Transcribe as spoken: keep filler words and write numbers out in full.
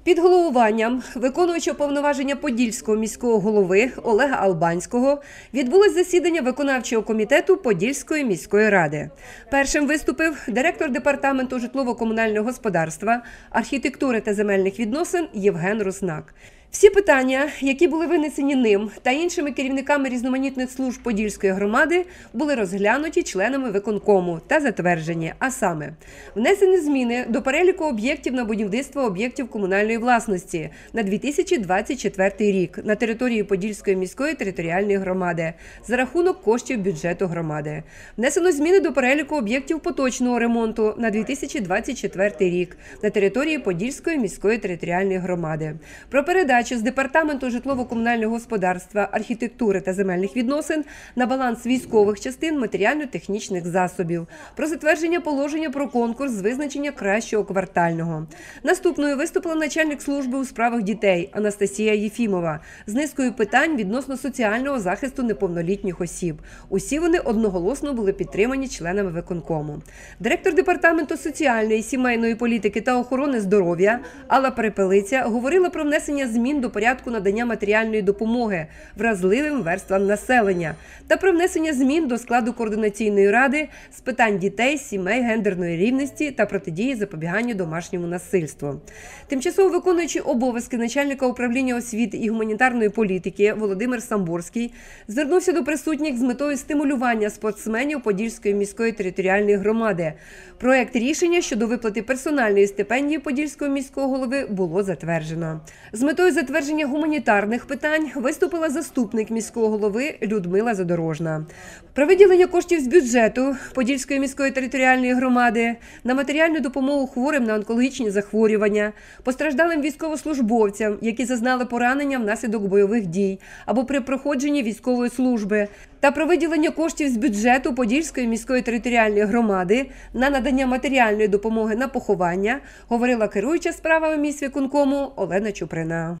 Під головуванням виконуючого повноваження Подільського міського голови Олега Албанського відбулось засідання виконавчого комітету Подільської міської ради. Першим виступив директор департаменту житлово-комунального господарства, архітектури та земельних відносин Євген Руснак. Всі питання, які були винесені ним та іншими керівниками різноманітних служб Подільської громади, були розглянуті членами виконкому та затверджені, а саме внесені зміни до переліку об'єктів на будівництво об'єктів комунальної власності на дві тисячі двадцять четвертий рік на території Подільської міської територіальної громади за рахунок коштів бюджету громади. Внесено зміни до переліку об'єктів поточного ремонту на дві тисячі двадцять четвертий рік на території Подільської міської територіальної громади. Про передачу з департаменту житлово-комунального господарства, архітектури та земельних відносин на баланс військових частин матеріально-технічних засобів. Про затвердження положення про конкурс з визначення кращого квартального. Наступною виступила начальник служби у справах дітей Анастасія Єфімова з низкою питань відносно соціального захисту неповнолітніх осіб. Усі вони одноголосно були підтримані членами виконкому. Директор департаменту соціальної, сімейної політики та охорони здоров'я Алла Перепелиця говорила про внесення змін до порядку надання матеріальної допомоги вразливим верствам населення та про внесення змін до складу координаційної ради з питань дітей, сімей, гендерної рівності та протидії запобіганню домашньому насильству. Тимчасово виконуючий обов'язки начальника управління освіти і гуманітарної політики Володимир Самборський звернувся до присутніх з метою стимулювання спортсменів Подільської міської територіальної громади. Проект рішення щодо виплати персональної стипендії Подільського міського голови було затверджено. З метою затвердження гуманітарних питань виступила заступник міського голови Людмила Задорожна. Про виділення коштів з бюджету Подільської міської територіальної громади на матеріальну допомогу хворим на онкологічні захворювання, постраждалим військовослужбовцям, які зазнали поранення внаслідок бойових дій або при проходженні військової служби, та про виділення коштів з бюджету Подільської міської територіальної громади на надання матеріальної допомоги на поховання, говорила керуюча справами міськвиконкому Олена Чуприна.